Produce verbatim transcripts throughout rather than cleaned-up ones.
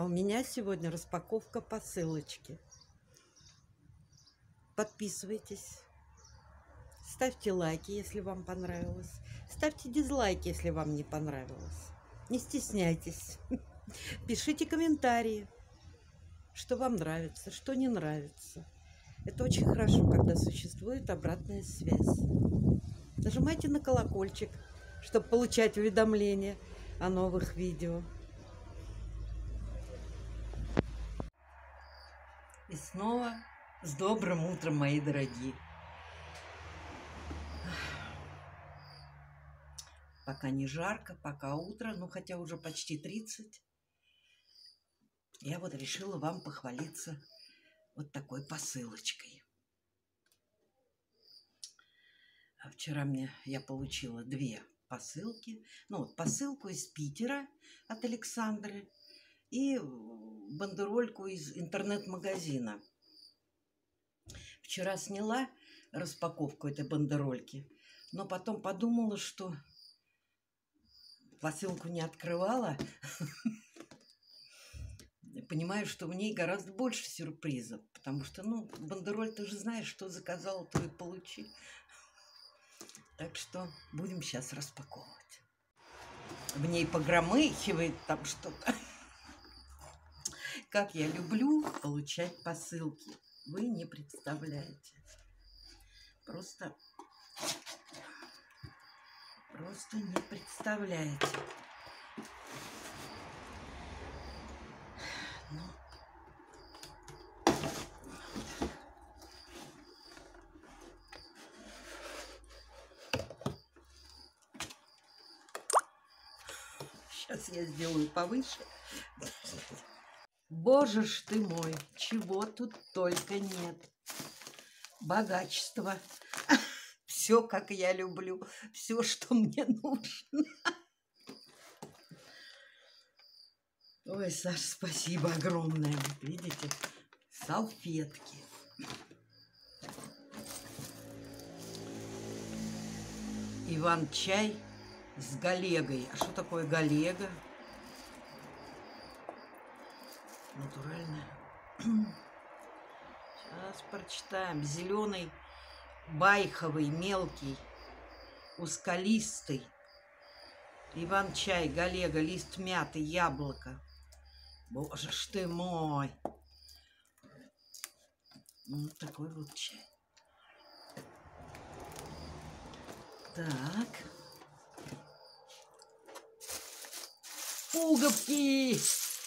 у меня сегодня распаковка посылочки. Подписывайтесь, ставьте лайки, если вам понравилось, ставьте дизлайки, если вам не понравилось. Не стесняйтесь, пишите комментарии, что вам нравится, что не нравится. Это очень хорошо, когда существует обратная связь. Нажимайте на колокольчик, чтобы получать уведомления о новых видео. И снова с добрым утром, мои дорогие. Пока не жарко, пока утро, ну хотя уже почти тридцать. Я вот решила вам похвалиться вот такой посылочкой. А вчера мне я получила две посылки. Ну вот посылку из Питера от Александры и бандерольку из интернет-магазина. Вчера сняла распаковку этой бандерольки, но потом подумала, что посылку не открывала. Понимаю, что в ней гораздо больше сюрпризов, потому что, ну, бандероль, ты же знаешь, что заказала, то и получи. Так что будем сейчас распаковывать. В ней погромыхивает там что-то. Как я люблю получать посылки, вы не представляете. Просто, просто не представляете. Ну, сейчас я сделаю повыше. Боже ж ты мой, чего тут только нет. Богачество. Все, как я люблю. Все, что мне нужно. Ой, Саш, спасибо огромное. Вот видите, салфетки. Иван-чай с галегой. А что такое галега? Натуральная. Сейчас прочитаем. Зеленый, байховый, мелкий, узколистый. Иван-чай, галега, лист мяты, яблоко. Боже ж ты мой. Вот такой вот чай. Так. Пуговки.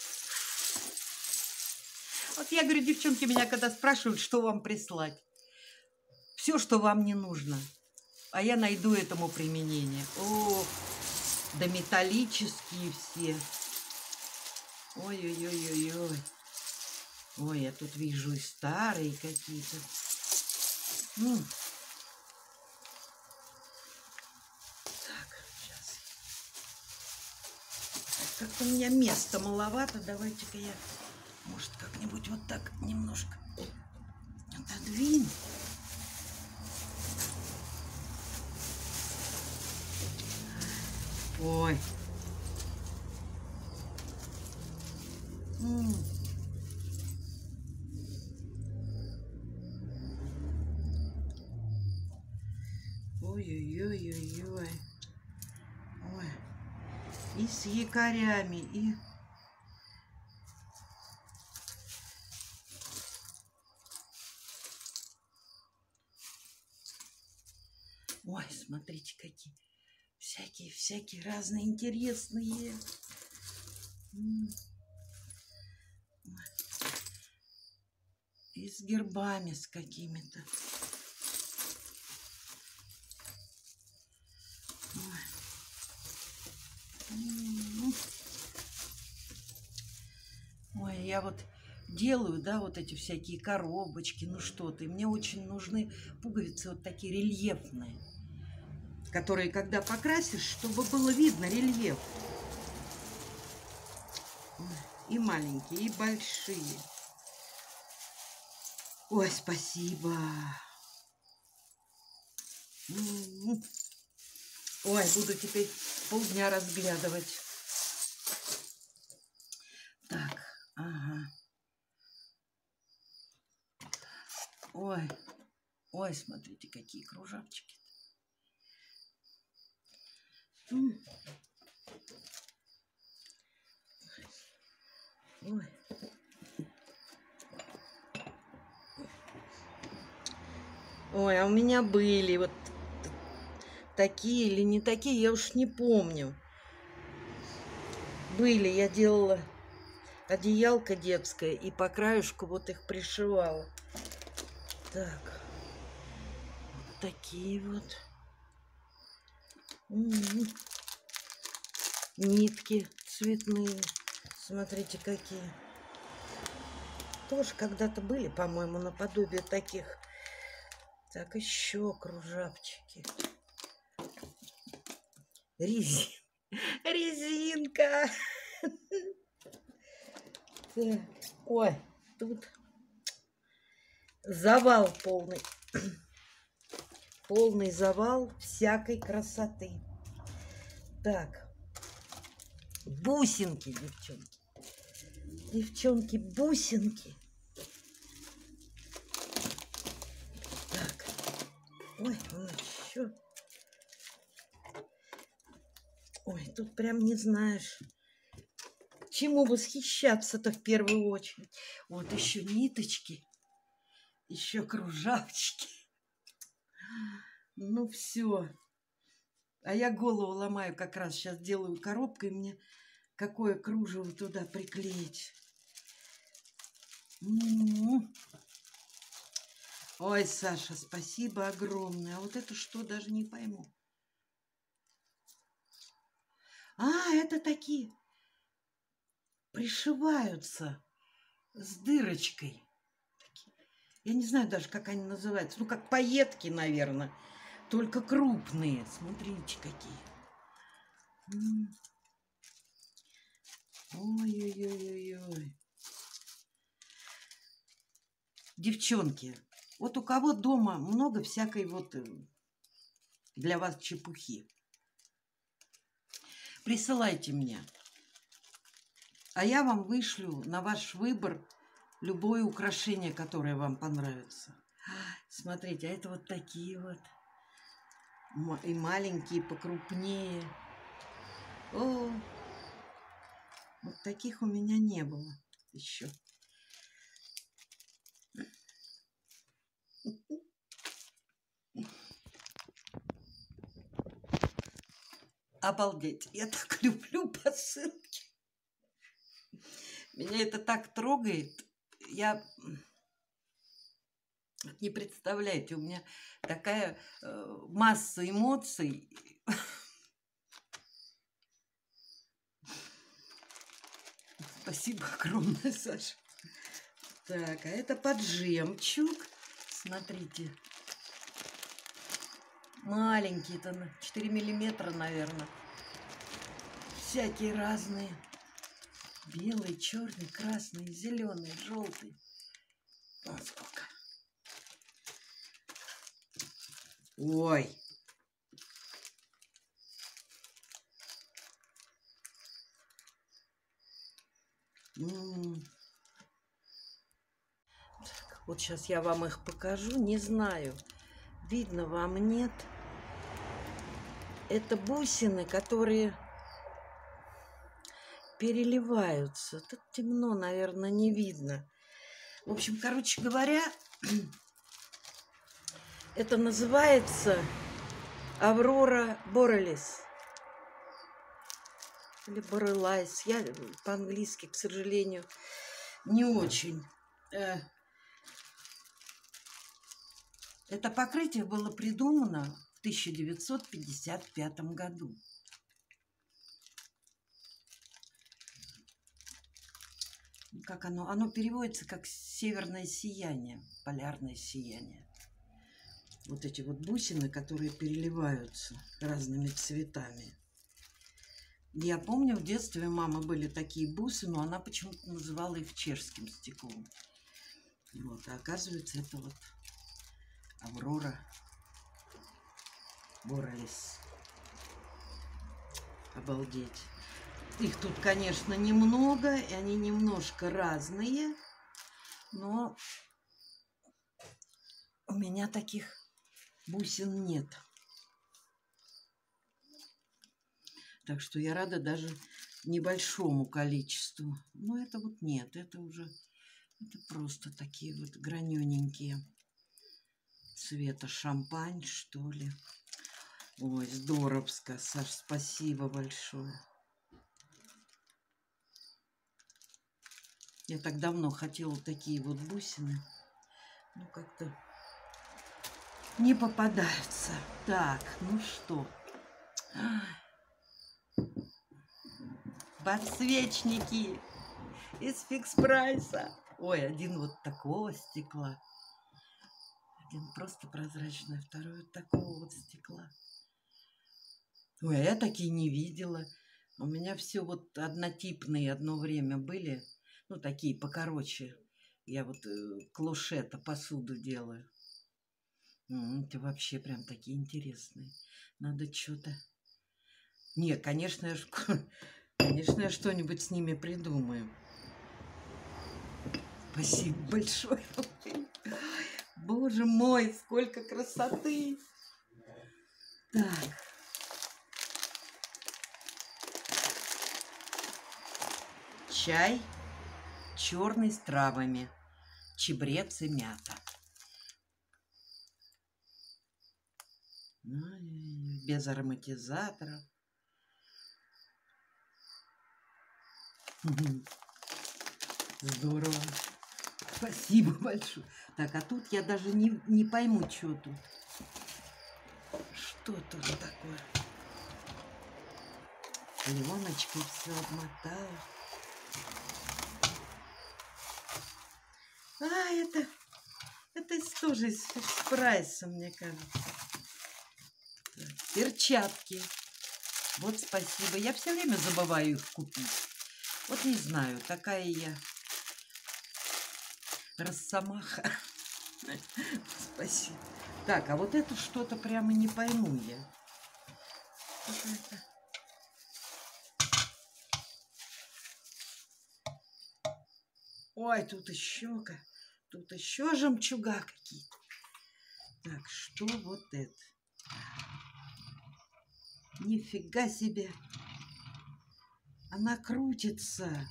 Вот я говорю, девчонки меня когда спрашивают, что вам прислать. Все, что вам не нужно. А я найду этому применение. О, да металлические все. Ой-ой-ой-ой-ой. Ой, я тут вижу и старые какие-то. Так, сейчас. Как-то у меня места маловато. Давайте-ка я, может, как-нибудь вот так немножко отодвину. Ой. М. Ой-ой-ой-ой-ой. Ой. И с якорями, и... Ой, смотрите, какие всякие-всякие разные интересные. И с гербами, с какими-то. Ой, я вот делаю, да, вот эти всякие коробочки, ну что-то. И мне очень нужны пуговицы вот такие рельефные, которые, когда покрасишь, чтобы было видно рельеф. И маленькие, и большие. Ой, спасибо. Ой, буду теперь полдня разглядывать. Так, Ой, смотрите, какие кружавчики. Ой. Ой, а у меня были вот такие или не такие, я уж не помню. Были, я делала одеялко детское и по краешку вот их пришивала. Так, вот такие вот. М-м-м. Нитки цветные. Смотрите, какие. Тоже когда-то были, по-моему, наподобие таких. Так, еще кружавчики. Резин... Резинка. Так. Ой, тут завал полный. Полный завал всякой красоты. Так. Бусинки, девчонки. Девчонки, бусинки. Так. Ой, он еще. Ой, тут прям не знаешь, чему восхищаться-то в первую очередь. Вот еще ниточки, еще кружавчики. Ну все. А я голову ломаю как раз. Сейчас делаю коробку, и мне какое кружево туда приклеить. М-м-м. Ой, Саша, спасибо огромное. А вот это что, даже не пойму. А, это такие пришиваются с дырочкой. Я не знаю даже, как они называются. Ну, как пайетки, наверное. Только крупные. Смотрите, какие. Ой-ой-ой-ой-ой. Девчонки, вот у кого дома много всякой вот для вас чепухи, присылайте мне. А я вам вышлю на ваш выбор любое украшение, которое вам понравится. Смотрите, а это вот такие вот. И маленькие, покрупнее. О, вот таких у меня не было еще. Обалдеть, я так люблю посылки. Меня это так трогает. Я не представляете, у меня такая э, масса эмоций. Спасибо огромное, Саша. Так, а это под жемчуг. Смотрите. Маленькие-то, четыре миллиметра, наверное. Всякие разные. Белый, черный, красный, зеленый, желтый. Вот сколько. Ой. М-м-м. Так, вот сейчас я вам их покажу. Не знаю, видно вам, нет. Это бусины, которые переливаются. Тут темно, наверное, не видно. В общем, короче говоря, это называется Аврора Борелис. Или Борелайс. Я по-английски, к сожалению, не очень. Это покрытие было придумано в тысяча девятьсот пятьдесят пятом году. Как оно? Оно переводится как северное сияние, полярное сияние. Вот эти вот бусины, которые переливаются разными цветами. Я помню, в детстве у мамы были такие бусы, но она почему-то называла их чешским стеклом. Вот, а оказывается, это вот Аврора Борелис. Обалдеть. Их тут, конечно, немного, и они немножко разные, но у меня таких бусин нет. Так что я рада даже небольшому количеству. Но это вот нет, это уже это просто такие вот гранененькие. Цвета шампань, что ли. Ой, здоровско, Саш, спасибо большое. Я так давно хотела такие вот бусины. Ну, как-то не попадаются. Так, ну что. Подсвечники из фикс прайса. Ой, один вот такого стекла. Один просто прозрачный, второй вот такого вот стекла. Ой, а я такие не видела. У меня все вот однотипные одно время были. Ну, такие покороче. Я вот э, клошета посуду делаю. М, Это вообще прям такие интересные. Надо что-то... Не, конечно, я, ж- конечно, я что-нибудь с ними придумаю. Спасибо большое. Боже мой, сколько красоты. Так. Чай черный с травами. Чебрец и мята. Ой, без ароматизаторов. Здорово. Спасибо большое. Так, а тут я даже не, не пойму, что тут. Что тут такое? Пленочкой все обмотала. А, это, это из, тоже из фикс-прайса, мне кажется. Так, перчатки. Вот спасибо. Я все время забываю их купить. Вот не знаю, такая я росомаха. Спасибо. Так, а вот это что-то прямо не пойму я. Что это? Ой, тут еще, тут еще жемчуга какие-то. Так, что вот это? Нифига себе. Она крутится.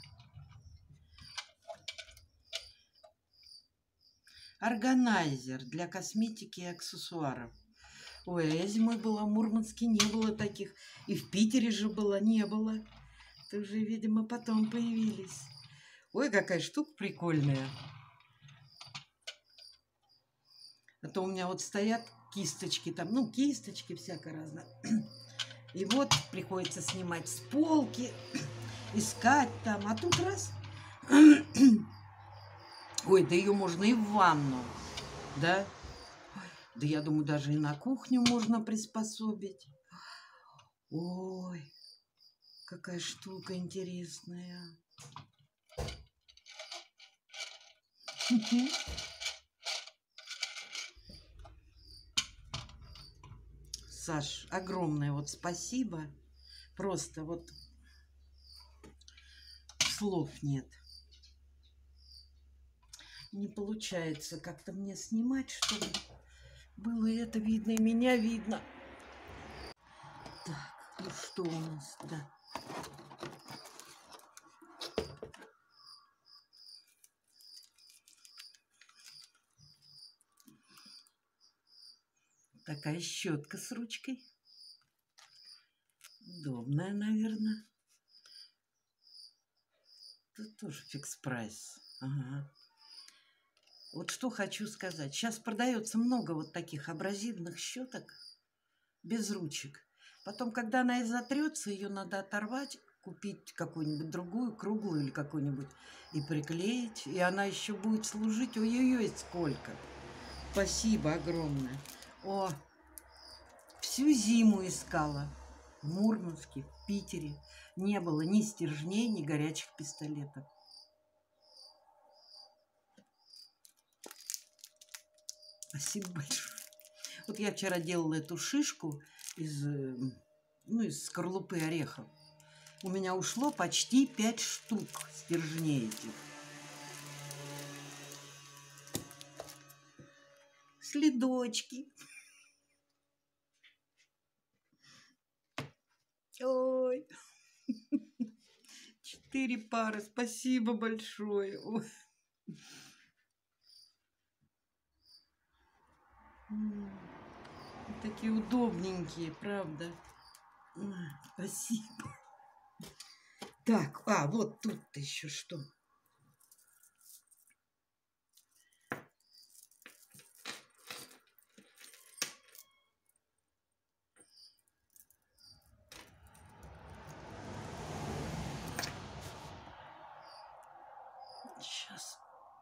Органайзер для косметики и аксессуаров. Ой, а я зимой была в Мурманске, не было таких. И в Питере же было, не было. Это уже, видимо, потом появились. Ой, какая штука прикольная. А то у меня вот стоят кисточки там, ну, кисточки всякое разное. И вот приходится снимать с полки, искать там. А тут раз... Ой, да ее можно и в ванну, да? Да я думаю, даже и на кухню можно приспособить. Ой, какая штука интересная. Саш, огромное вот спасибо. Просто вот слов нет. Не получается как-то мне снимать, чтобы было это видно, и меня видно. Так, ну что у нас, да. Такая щетка с ручкой. Удобная, наверное. Тут тоже фикс-прайс. Ага. Вот что хочу сказать. Сейчас продается много вот таких абразивных щеток без ручек. Потом, когда она и затрется, ее надо оторвать, купить какую-нибудь другую, круглую или какую-нибудь, и приклеить. И она еще будет служить. Ой-ой-ой, сколько. Спасибо огромное. О, всю зиму искала. В Мурманске, в Питере. Не было ни стержней, ни горячих пистолетов. Спасибо большое. Вот я вчера делала эту шишку из, ну, из скорлупы орехов. У меня ушло почти пять штук стержней этих. следочки. Ой, четыре пары, спасибо большое. Ой. Такие удобненькие, правда. Ой, спасибо. Так, а, вот тут-то еще что. Сейчас.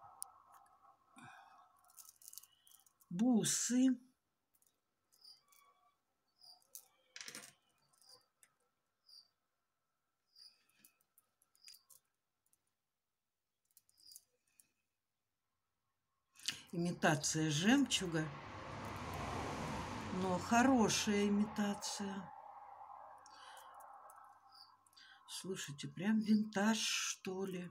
Бусы. Имитация жемчуга, но хорошая имитация. Слушайте, прям винтаж, что ли.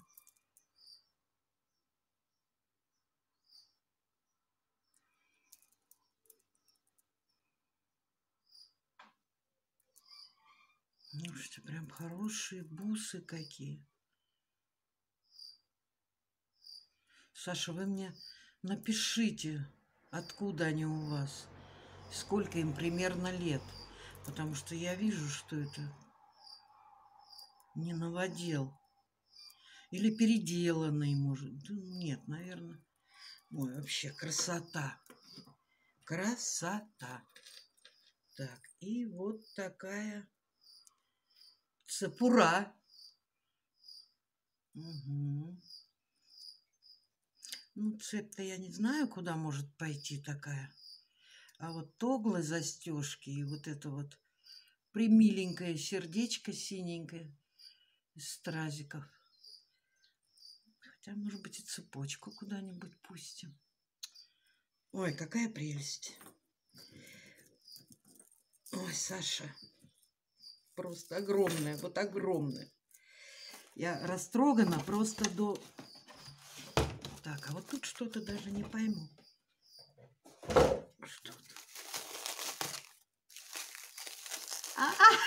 Слушайте, прям хорошие бусы какие. Саша, вы мне напишите, откуда они у вас, сколько им примерно лет. Потому что я вижу, что это не новодел. Или переделанный, может. Да нет, наверное. Ой, вообще красота. Красота. Так, и вот такая цепура. Угу. Ну, цепь-то я не знаю, куда может пойти такая. А вот тоглы, застежки и вот это вот примиленькое сердечко синенькое из стразиков. Хотя, может быть, и цепочку куда-нибудь пустим. Ой, какая прелесть. Ой, Саша. Просто огромная, вот огромная. Я растрогана просто до... Так, а вот тут что-то даже не пойму. Что тут? А-а!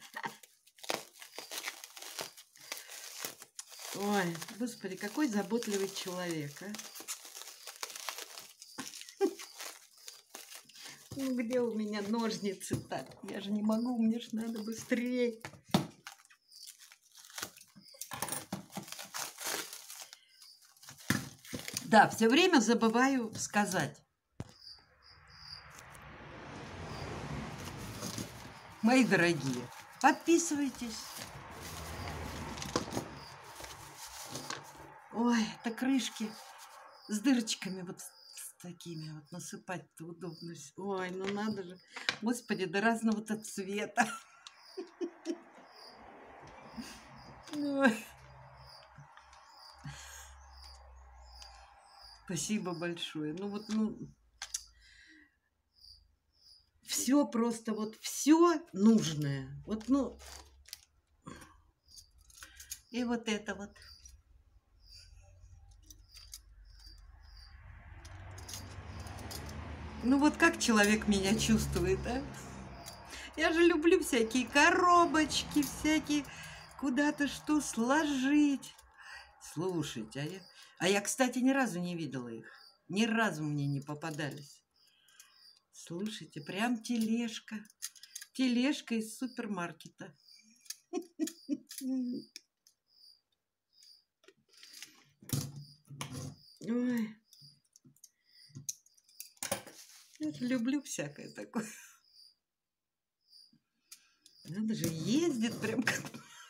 Ой, господи, какой заботливый человек, а? Ну, где у меня ножницы-то? Я же не могу, мне же надо быстрее. Да, все время забываю сказать. Мои дорогие, подписывайтесь. Ой, это крышки с дырочками вот с такими вот насыпать-то удобно. Ой, ну надо же. Господи, до разного-то цвета. Ой. Спасибо большое. Ну вот, ну... Все просто, вот все нужное. Вот, ну... И вот это вот. Ну вот как человек меня чувствует, а? Я же люблю всякие коробочки, всякие куда-то что сложить. Слушайте, а я, а я, кстати, ни разу не видела их. Ни разу мне не попадались. Слушайте, прям тележка. Тележка из супермаркета. Ой. Я же люблю всякое такое. Надо же, ездит прям как...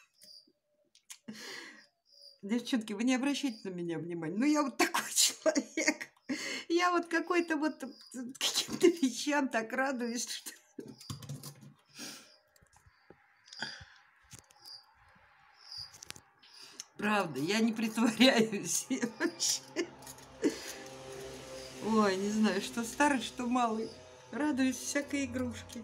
Девчонки, вы не обращайте на меня внимания. Ну, я вот такой человек. Я вот какой-то вот каким-то вещам так радуюсь, что... Правда, я не притворяюсь вообще. Ой, не знаю, что старый, что малый. Радуюсь всякой игрушке.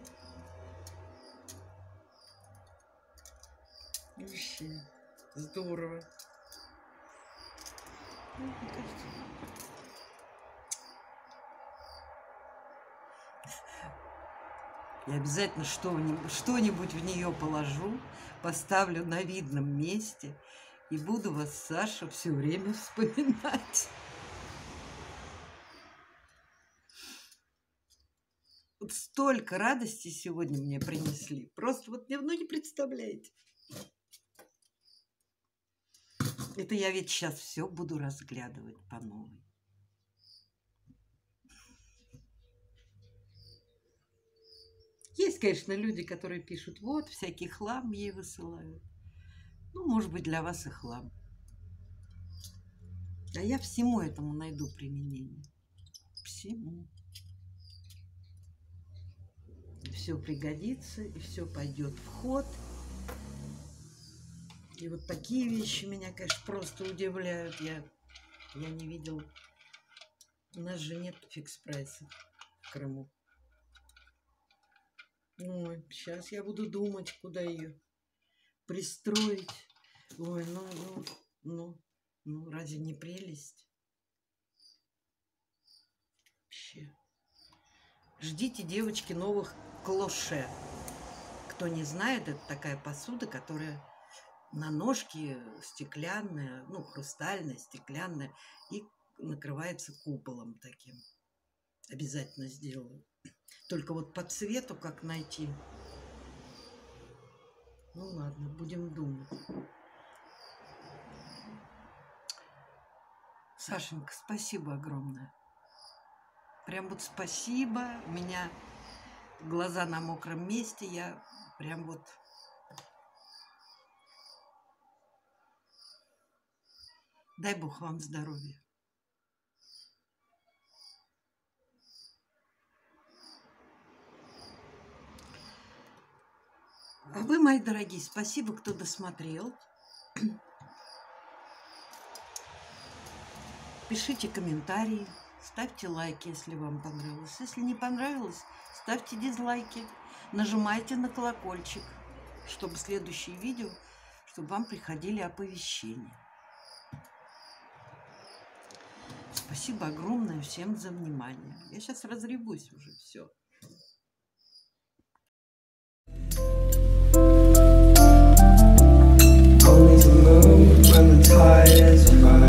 Вообще здорово. Я обязательно что-нибудь, что-нибудь в нее положу, поставлю на видном месте и буду вас, Саша, все время вспоминать. Вот столько радости сегодня мне принесли. Просто вот ну, не представляете. Это я ведь сейчас все буду разглядывать по новой. Есть, конечно, люди, которые пишут, вот, всякий хлам ей высылают. Ну, может быть, для вас и хлам. А я всему этому найду применение. Всему. Все пригодится, и все пойдет в ход. И вот такие вещи меня, конечно, просто удивляют. Я, я не видела. У нас же нет фикс-прайса в Крыму. Ой, сейчас я буду думать, куда ее пристроить. Ой, ну, ну, ну, ну, разве не прелесть? Вообще. Ждите, девочки, новых клоше. Кто не знает, это такая посуда, которая на ножке стеклянная, ну, хрустальная, стеклянная, и накрывается куполом таким. Обязательно сделаю. Только вот по цвету как найти? Ну ладно, будем думать. Сашенька, спасибо огромное. Прям вот спасибо. У меня глаза на мокром месте. Я прям вот... Дай Бог вам здоровья. А вы, мои дорогие, спасибо, кто досмотрел. Пишите комментарии, ставьте лайки, если вам понравилось. Если не понравилось, ставьте дизлайки. Нажимайте на колокольчик, чтобы следующие видео, чтобы вам приходили оповещения. Спасибо огромное всем за внимание. Я сейчас разревусь уже, все. Only to move when the tide is right.